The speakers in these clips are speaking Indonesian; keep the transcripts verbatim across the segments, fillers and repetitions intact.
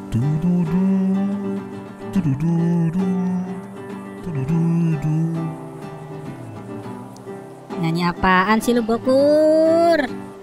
Tududu, tududu, tududu. Nyanyi apaan sih lu, Bokur?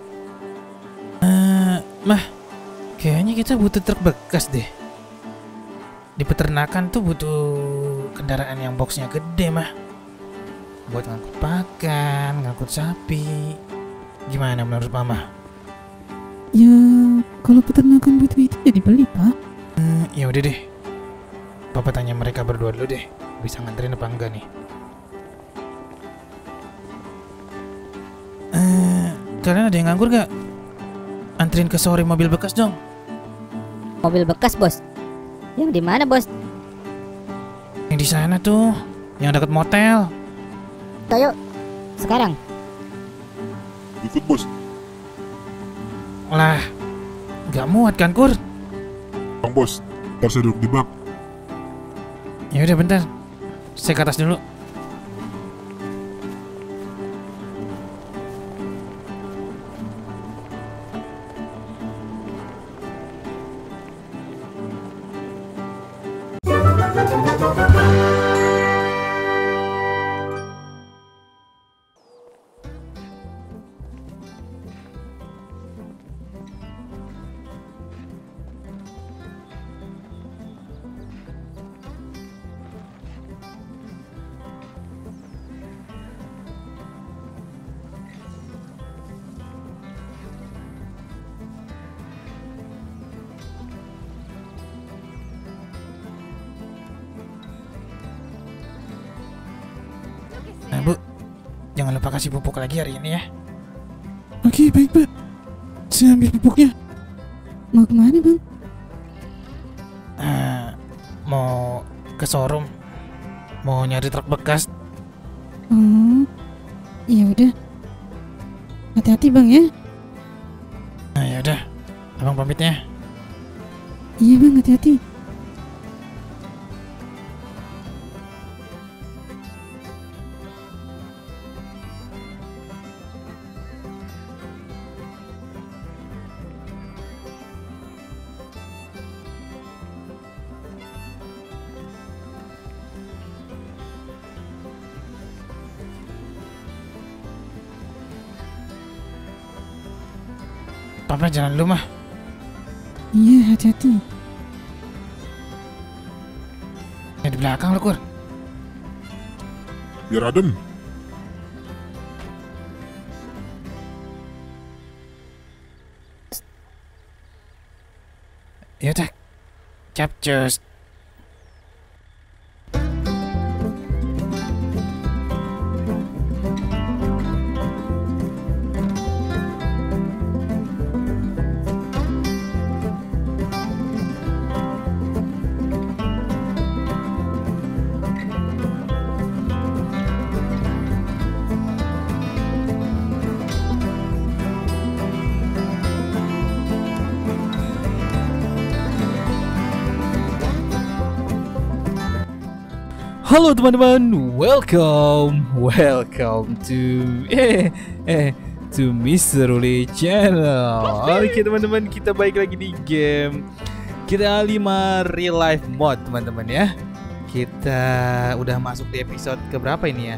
Uh, mah, kayaknya kita butuh truk bekas deh. Di peternakan tuh butuh kendaraan yang boxnya gede, mah. Buat ngangkut pakan, ngangkut sapi. Gimana menurut Mama? Ya, kalau peternakan butuh itu ya dibeli, Pak. Hmm, ya udah deh. Papa tanya mereka berdua dulu deh, bisa nganterin apa enggak nih? Eh, kalian ada yang nganggur gak? Anterin ke showroom mobil bekas dong. Mobil bekas, Bos. Yang di mana, Bos? Yang di sana tuh, yang dekat motel. Ayo, sekarang. Ikut bos. Lah, gak muat kan, Kur? Bang bos, ntar saya duduk di bak. Ya udah bentar, saya ke atas dulu. Nah, Bu, jangan lupa kasih pupuk lagi hari ini ya. Oke, baik, Pak. Saya ambil pupuknya. Mau kemana, Bang? Uh, mau ke showroom, mau nyari truk bekas. Oh, ya udah. Hati-hati, Bang ya. Nah, ya udah, abang pamitnya. Iya, Bang, hati-hati. Papa jalan dulu mah. Iya, hati-hati. Ya di belakang lu, Kur. Biar adem. Ya udah, capcus. Halo teman-teman, welcome, welcome to eh eh to mister Ruli Channel. Oke teman-teman, kita balik lagi di game G T A lima Real Life Mode teman-teman ya. Kita udah masuk di episode keberapa ini ya?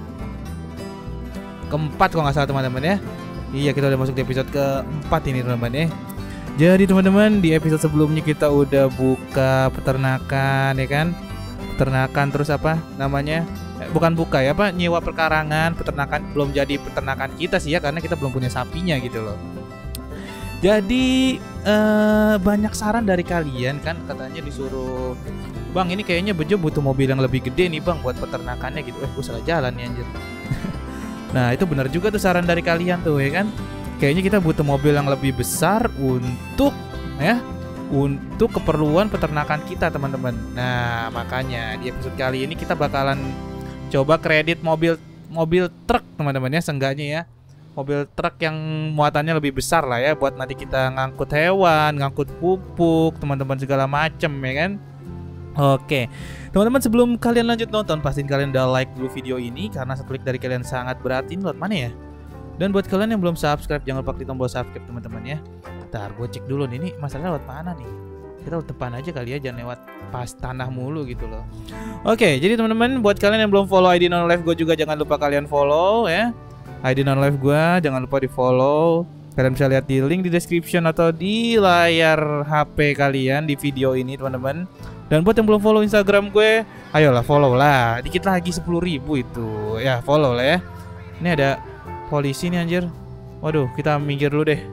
Keempat kalau nggak salah teman-teman ya. Iya, kita udah masuk di episode keempat ini teman-teman ya. Jadi teman-teman, di episode sebelumnya kita udah buka peternakan ya kan? Peternakan terus apa namanya, eh, bukan buka ya, apa nyewa perkarangan. Peternakan belum jadi peternakan kita sih ya, karena kita belum punya sapinya gitu loh. Jadi eh, banyak saran dari kalian kan, katanya disuruh, Bang ini kayaknya Bejo butuh mobil yang lebih gede nih Bang buat peternakannya gitu. Eh gue salah jalan nih anjir. Nah itu benar juga tuh saran dari kalian tuh ya kan. Kayaknya kita butuh mobil yang lebih besar untuk ya, untuk keperluan peternakan kita teman-teman. Nah makanya di episode kali ini kita bakalan coba kredit mobil mobil truk teman-teman ya, seenggaknya ya mobil truk yang muatannya lebih besar lah ya, buat nanti kita ngangkut hewan, ngangkut pupuk teman-teman segala macem ya kan. Oke teman-teman, sebelum kalian lanjut nonton, pastiin kalian udah like dulu video ini, karena satu klik dari kalian sangat berarti. Lewat mana ya? Dan buat kalian yang belum subscribe, jangan lupa klik tombol subscribe teman-teman ya. Ntar gue cek dulu nih, ini masalahnya lewat mana nih? kita depan aja kali ya, jangan lewat pas tanah mulu gitu loh. Oke, jadi teman-teman buat kalian yang belum follow I D Non Live gue juga jangan lupa kalian follow ya. I D Non Live gue jangan lupa di follow. Kalian bisa lihat di link di description atau di layar H P kalian di video ini teman-teman. Dan buat yang belum follow Instagram gue, ayolah follow lah. Dikit lagi sepuluh ribu itu. Ya follow lah ya. Ini ada polisi nih anjir. Waduh, kita minggir dulu deh.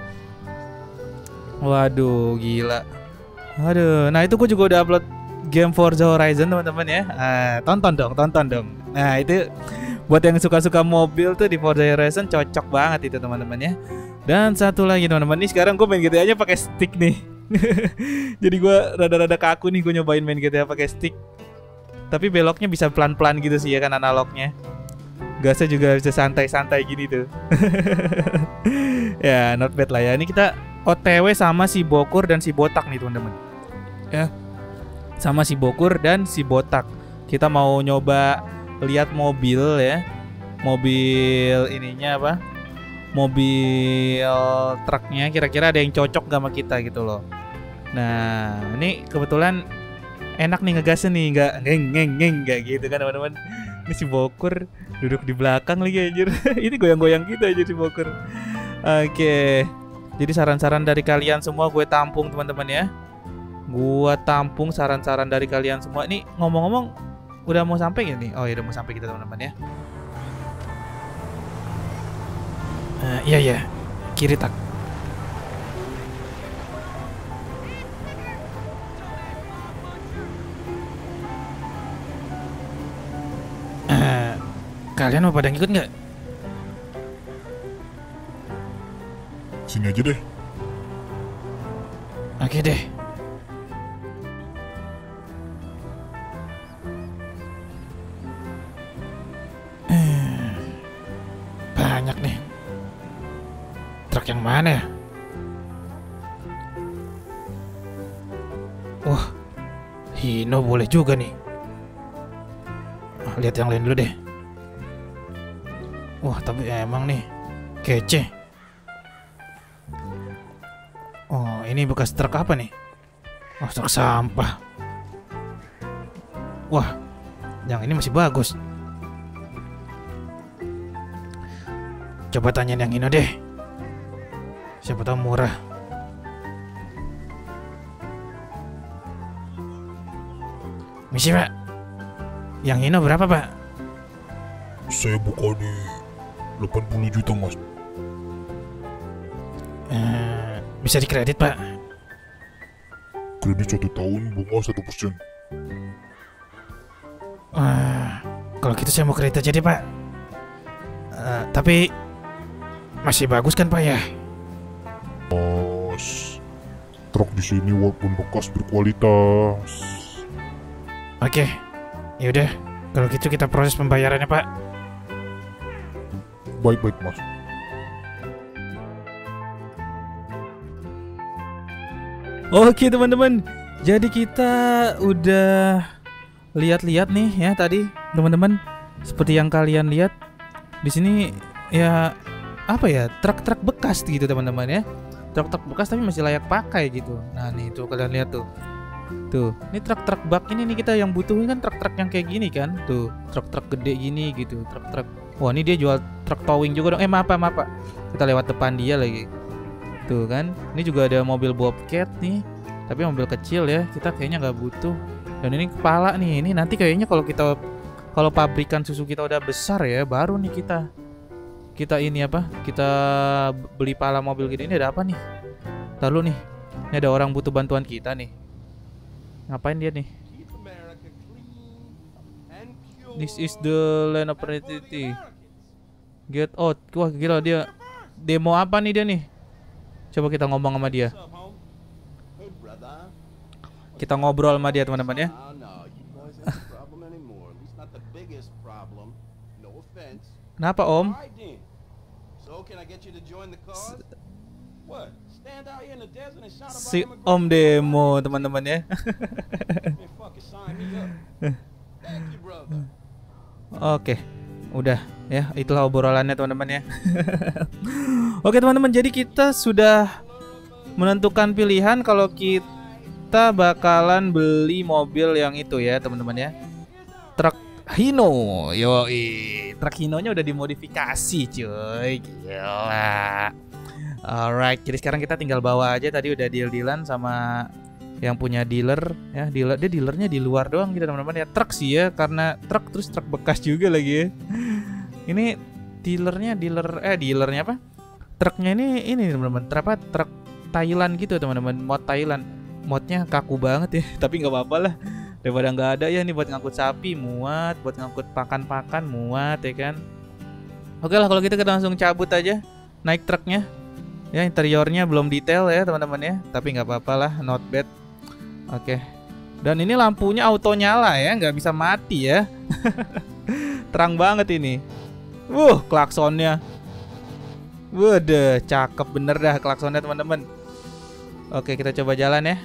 Waduh, gila. Aduh, nah itu gue juga udah upload game Forza Horizon teman-teman ya. Ah, tonton dong, tonton dong. Nah itu buat yang suka-suka mobil tuh di Forza Horizon cocok banget itu teman-teman ya. Dan satu lagi teman-teman, nih sekarang gue main G T A-nya pakai stick nih. Jadi gue rada-rada kaku nih gue nyobain main G T A pakai stick. Tapi beloknya bisa pelan-pelan gitu sih ya kan analognya. Gasnya juga bisa santai-santai gini tuh. Ya not bad lah ya. Ini kita O T W sama si Bokur dan si Botak nih teman-teman. Ya. Sama si Bokur dan si Botak. Kita mau nyoba lihat mobil ya. Mobil ininya apa? Mobil truknya kira-kira ada yang cocok gak sama kita gitu loh. Nah, ini kebetulan enak nih ngegasnya nih, nggak ngeng ngeng ngeng nggak gitu kan teman-teman. Ini si Bokur duduk di belakang lagi anjir. Ini goyang-goyang gitu aja si Bokur. Oke. Jadi saran-saran dari kalian semua gue tampung teman-teman ya. Gue tampung saran-saran dari kalian semua. Ini ngomong-ngomong udah mau sampai gak nih? Oh ya udah mau sampai kita teman-teman ya. Uh, iya iya, kiri tak. Uh, kalian mau pada ngikut nggak? Sini aja deh. Oke deh. Uh, banyak nih. Truk yang mana ya? Wah, Hino boleh juga nih. Ah, lihat yang lain dulu deh. Wah, tapi emang nih kece. Oh, ini bekas truk apa nih? Oh, truk sampah. Wah, yang ini masih bagus. Coba tanyain yang Hino deh. Siapa tahu murah. Misi pak. Yang Hino berapa pak? Saya buka di delapan puluh juta mas. Uh, bisa dikredit pak? Kredit satu tahun, bunga satu persen. Uh, kalau gitu saya mau kredit aja deh pak. Uh, tapi masih bagus kan pak ya? Mas, truk di sini walaupun bekas berkualitas. Oke, yaudah. Kalau gitu kita proses pembayarannya pak. Baik-baik mas. Oke teman-teman, jadi kita udah lihat-lihat nih ya tadi teman-teman. Seperti yang kalian lihat di sini ya apa ya, truk-truk bekas gitu teman-teman ya. Truk-truk bekas tapi masih layak pakai gitu. Nah nih tuh kalian lihat tuh. Tuh, ini truk-truk bak ini nih kita yang butuhin kan truk-truk yang kayak gini kan. Tuh, truk-truk gede gini gitu, truk-truk. Wah, ini dia jual truk towing juga dong. Eh, maaf, maaf, Pak. Kita lewat depan dia lagi. Tuh kan. Ini juga ada mobil Bobcat nih. Tapi mobil kecil ya. Kita kayaknya nggak butuh. Dan ini kepala nih. Ini nanti kayaknya kalau kita kalau pabrikan susu kita udah besar ya, baru nih kita kita ini apa? Kita beli pala mobil gini. Ini ada apa nih? Ntar lu nih. Ini ada orang butuh bantuan kita nih. Ngapain dia nih? This is the land of opportunity. Get out. Wah gila dia. Demo apa nih dia nih? Coba kita ngomong sama dia. Kita ngobrol sama dia teman-teman ya. Kenapa om? Si om demo teman-teman ya. Oke, udah ya, itulah obrolannya teman-teman ya. Oke teman-teman, jadi kita sudah menentukan pilihan kalau kita kita bakalan beli mobil yang itu ya teman-teman ya. Truk Hino. Yoi. Truk Hinonya udah dimodifikasi cuy. Gila. Alright, jadi sekarang kita tinggal bawa aja. Tadi udah deal-dealan sama yang punya dealer ya. Dealer dia dealernya di luar doang gitu teman-teman ya. Truk sih ya, karena truk terus truk bekas juga lagi ya. Ini dealernya dealer eh dealernya apa? Truknya ini ini teman-teman. Apa truk Thailand gitu teman-teman. Mod Thailand. Modnya kaku banget ya, tapi nggak apa-apa lah. Daripada nggak ada ya, ini buat ngangkut sapi muat, buat ngangkut pakan-pakan muat ya kan. Oke lah kalau gitu kita langsung cabut aja naik truknya. Ya interiornya belum detail ya teman-teman ya, tapi nggak apa-apa lah, not bad. Oke. Dan ini lampunya auto nyala ya, nggak bisa mati ya. Terang banget ini. Wuh, klaksonnya. Waduh, cakep bener dah klaksonnya teman-teman. Oke, kita coba jalan ya.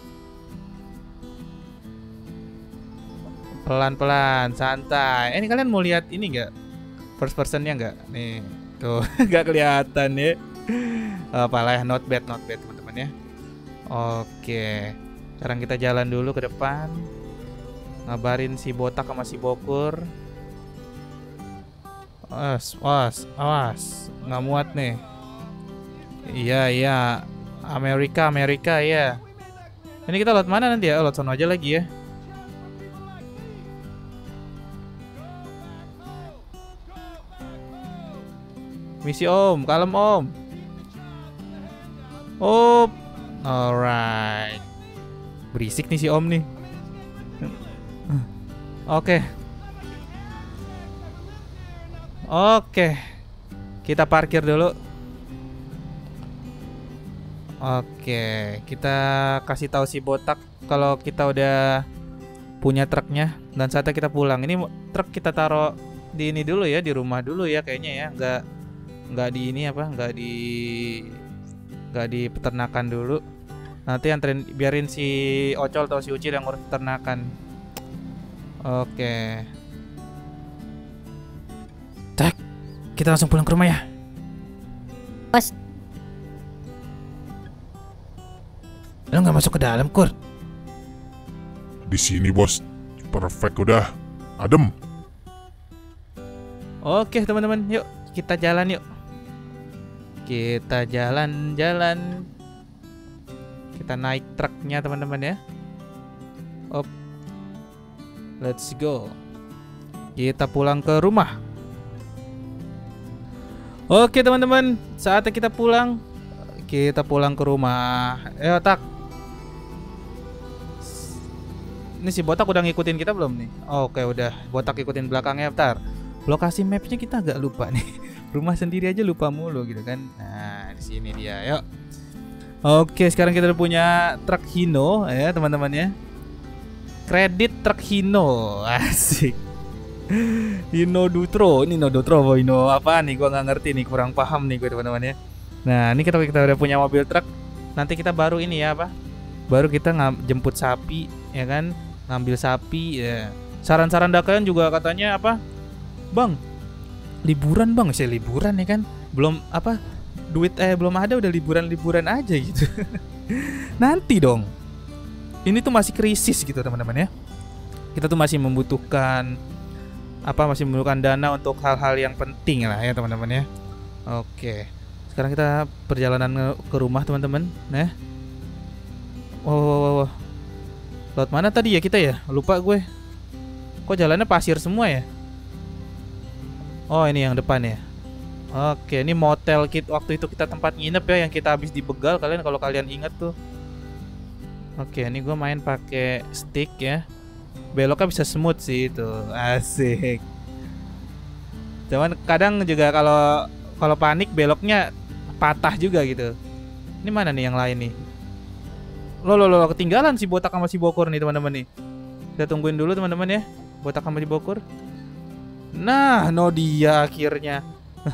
Pelan-pelan, santai. Eh, ini kalian mau lihat ini nggak? First personnya nggak? Nih, tuh nggak kelihatan ya. Apalah, not bad, not bad teman-teman ya. Oke, sekarang kita jalan dulu ke depan. Ngabarin si botak sama si bokur. Awas, awas, awas. Nggak muat nih. Iya, iya. Amerika, Amerika ya. Ini kita lewat mana nanti ya? Oh, lewat sono aja lagi ya. Misi om, kalem om. Oh, alright. Berisik nih si om nih. Oke. Oke. Kita parkir dulu. Oke, kita kasih tahu si botak kalau kita udah punya truknya dan saatnya kita pulang. Ini truk kita taruh di ini dulu ya, di rumah dulu ya kayaknya ya. Nggak nggak di ini apa? Nggak di nggak di peternakan dulu. Nanti anterin biarin si Ocol atau si Ucil yang ngurus peternakan. Oke. Tak, kita langsung pulang ke rumah ya. Pas. Lo nggak masuk ke dalam, Kur? Di sini bos, perfect udah, adem. Oke teman-teman, yuk kita jalan yuk. Kita jalan-jalan. Kita naik truknya teman-teman ya. Op. Let's go. Kita pulang ke rumah. Oke teman-teman, saatnya kita pulang. Kita pulang ke rumah. Eh otak. Ini si botak udah ngikutin kita belum nih? Oke udah, botak ikutin belakangnya. Bentar, lokasi mapnya kita agak lupa nih. Rumah sendiri aja lupa mulu gitu kan. Nah di sini dia, yuk. Oke sekarang kita udah punya truk Hino ya teman-teman ya. Kredit truk Hino, asik. Hino Dutro, ini Hino Dutro, Hino apa nih? Gua nggak ngerti nih, kurang paham nih gue teman-teman ya. Nah ini kita kita udah punya mobil truk. Nanti kita baru ini ya apa? Baru kita jemput sapi ya kan? Ngambil sapi ya. Saran-saran Dakayan juga katanya apa? Bang, liburan bang, saya liburan ya kan? Belum apa? Duit eh belum ada udah liburan-liburan aja gitu. Nanti dong. Ini tuh masih krisis gitu teman-teman ya. Kita tuh masih membutuhkan apa? Masih membutuhkan dana untuk hal-hal yang penting lah ya teman-teman ya. Oke. Sekarang kita perjalanan ke rumah teman-teman, nah. Oh, oh, oh, oh. Laut mana tadi ya kita ya? Lupa gue. Kok jalannya pasir semua ya? Oh ini yang depan ya. Oke, ini motel kita waktu itu kita tempat nginep ya, yang kita habis dibegal kalian kalau kalian ingat tuh. Oke, ini gue main pakai stick ya. Beloknya bisa smooth sih itu, asik. Cuman kadang juga kalau kalau panik beloknya patah juga gitu. Ini mana nih yang lain nih? Loh loh loh ketinggalan si botak sama si bokur nih teman-teman nih. Kita tungguin dulu teman-teman ya. Botak sama si bokur. Nah, no dia akhirnya.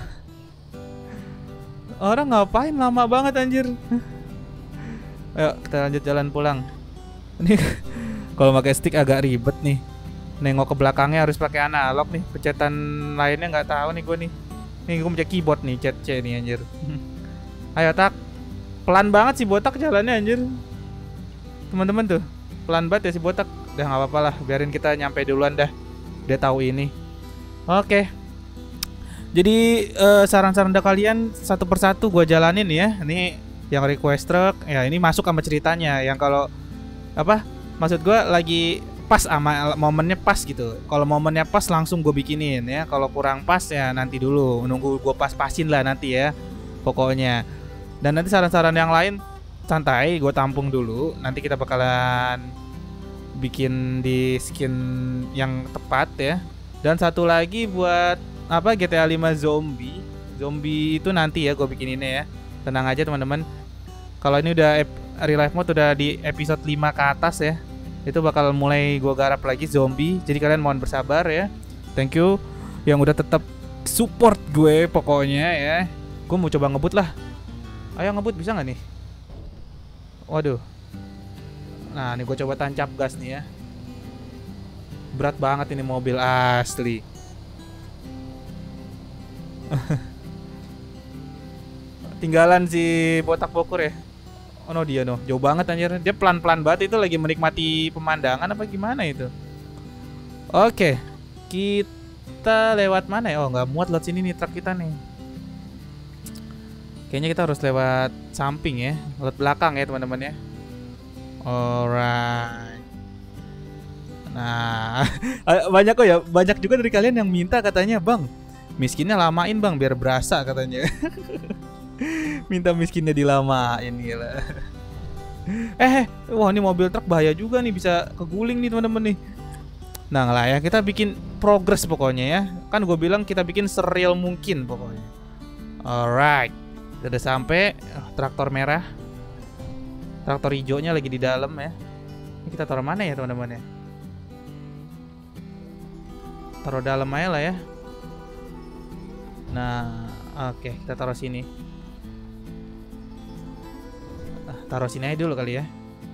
Orang ngapain lama banget anjir. Ayo kita lanjut jalan pulang. Ini kalau pakai stick agak ribet nih. Nengok ke belakangnya harus pakai analog nih. Pencetan lainnya nggak tahu nih gue nih. Nih gue punya keyboard nih, cet C nih anjir. Ayo tak. Pelan banget sih botak jalannya anjir. teman-teman tuh. Pelan banget ya si botak. Udah nggak apa-apa lah, biarin kita nyampe duluan dah. Dia tahu ini. Oke. Jadi uh, saran-saran dari kalian satu persatu gue jalanin ya. Ini yang request truck, ya ini masuk sama ceritanya. Yang kalau apa? Maksud gue lagi pas sama momennya pas gitu. Kalau momennya pas langsung gue bikinin ya. Kalau kurang pas ya nanti dulu, nunggu gue pas-pasin lah nanti ya. Pokoknya. Dan nanti saran-saran yang lain santai, gue tampung dulu. Nanti kita bakalan bikin di skin yang tepat ya. Dan satu lagi buat apa G T A lima zombie. Zombie itu nanti ya gue bikininnya ya. Tenang aja teman-teman. Kalau ini udah real life mode udah di episode lima ke atas ya. Itu bakal mulai gue garap lagi zombie. Jadi kalian mohon bersabar ya. Thank you yang udah tetap support gue pokoknya ya. Gue mau coba ngebut lah. Ayo ngebut, bisa nggak nih? Waduh. Nah ini gue coba tancap gas nih ya. Berat banget ini mobil asli. Tinggalan si botak bokur ya. Oh no dia no, jauh banget anjir. Dia pelan-pelan banget itu, lagi menikmati pemandangan apa gimana itu. Oke, kita lewat mana ya? Oh nggak muat lewat sini nih truk kita nih. Kayaknya kita harus lewat samping ya, lewat belakang ya teman-teman ya. Alright. Nah, banyak kok ya, banyak juga dari kalian yang minta katanya, bang, miskinnya lamain bang biar berasa katanya. Minta miskinnya dilamain gila. Eh, wah ini mobil truk bahaya juga nih, bisa keguling nih teman-teman nih. Nah lah ya, kita bikin progres pokoknya ya. Kan gue bilang kita bikin sereal mungkin pokoknya. Alright, udah sampai. Oh, traktor merah, traktor hijaunya lagi di dalam ya. Ini kita taruh mana ya teman-teman ya? Taruh dalam aja lah ya. Nah, oke, kita taruh sini. Taruh sini aja dulu kali ya.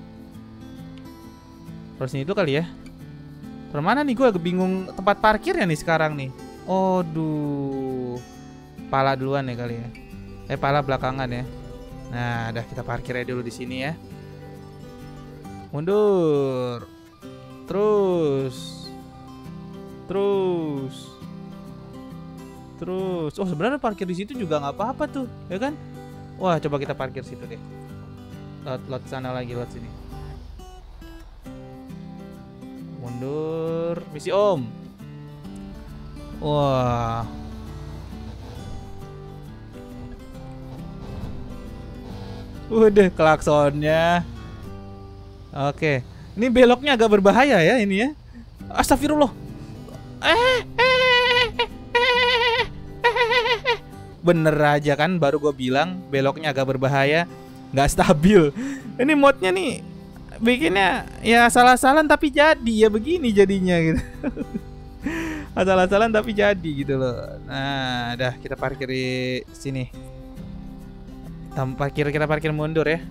Taruh sini dulu kali ya. Taruh mana nih, gue bingung tempat parkirnya nih sekarang nih. Aduh. Pala duluan ya kali ya. Eh pala belakangan ya. Nah, udah kita parkir aja dulu di sini ya. Mundur. Terus. Terus. Terus. Oh sebenarnya parkir di situ juga nggak apa-apa tuh, ya kan? Wah coba kita parkir situ deh. Lot, lot sana lagi, lot sini. Mundur, misi om. Wah. Udah klaksonnya. Oke, ini beloknya agak berbahaya ya ini ya. Astagfirullah. Eh, eh, bener aja kan, baru gue bilang beloknya agak berbahaya. Nggak stabil. Ini modnya nih bikinnya ya salah-salah tapi jadi ya begini jadinya gitu. Salah-salah tapi jadi gitu loh. Nah, dah kita parkir di sini. Kita parkir, kita parkir mundur ya.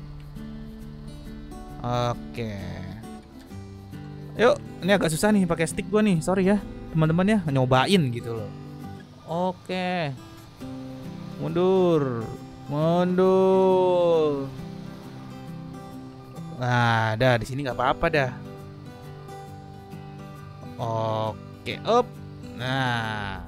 Oke. Yuk, ini agak susah nih pakai stick gua nih. Sorry ya, teman-teman ya, nyobain gitu loh. Oke. Mundur. Mundur. Nah, dah di sini nggak apa-apa dah. Oke, up. Nah,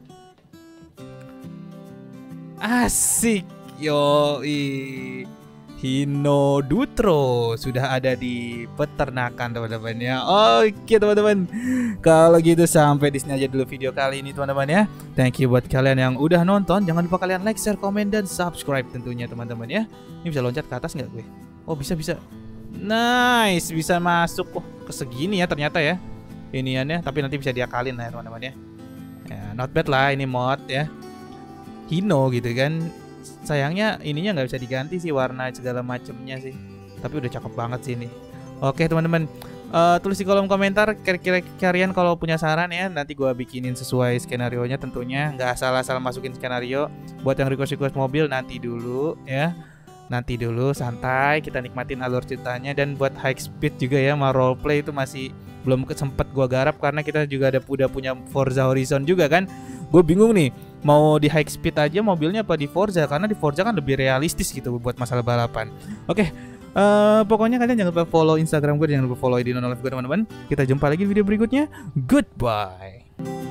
asik, yoi. Hino Dutro sudah ada di peternakan teman-teman ya. Oke teman-teman, kalau gitu sampai di sini aja dulu video kali ini teman-teman ya. Thank you buat kalian yang udah nonton. Jangan lupa kalian like, share, komen, dan subscribe tentunya teman-teman ya. Ini bisa loncat ke atas nggak gue? Oh bisa bisa. Nice, bisa masuk. Oh ke segini ya ternyata ya iniannya. Tapi nanti bisa diakalin ya teman-teman ya. Ya not bad lah ini mod ya. Hino gitu kan. Sayangnya ininya nggak bisa diganti sih warna segala macemnya sih. Tapi udah cakep banget sih ini. Oke teman-teman, uh, tulis di kolom komentar kira-kira kalian kalau punya saran ya. Nanti gua bikinin sesuai skenario nya tentunya. Nggak asal-asal masukin skenario. Buat yang request-request mobil nanti dulu ya. Nanti dulu santai, kita nikmatin alur ceritanya. Dan buat high speed juga ya, sama roleplay itu masih belum sempet gua garap karena kita juga ada udah punya Forza Horizon juga kan. Gue bingung nih mau di high speed aja mobilnya apa di Forza, karena di Forza kan lebih realistis gitu buat masalah balapan. Oke, Eh, pokoknya kalian jangan lupa follow Instagram gue, jangan lupa follow di Nonolive gue teman-teman. Kita jumpa lagi di video berikutnya. Goodbye.